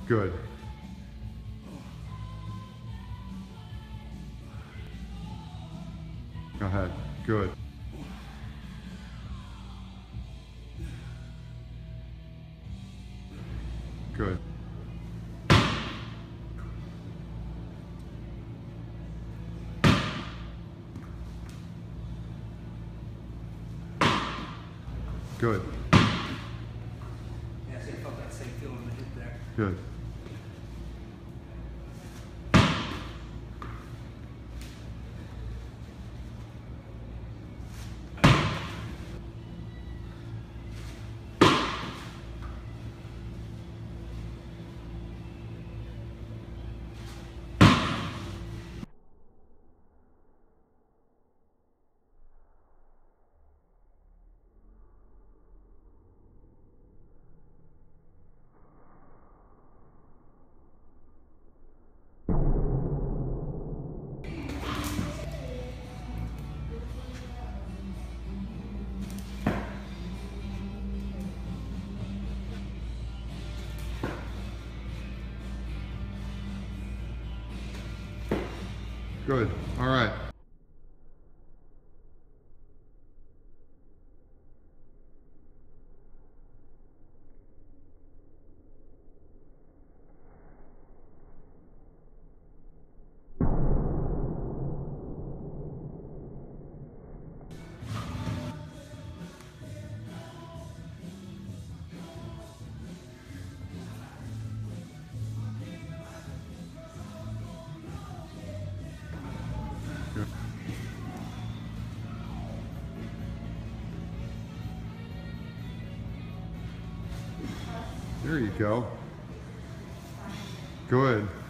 Good. Go ahead. Good. Good. Good. Yeah, so I felt that same feeling in the hip there. Good. Good. All right. Good. There you go. Good.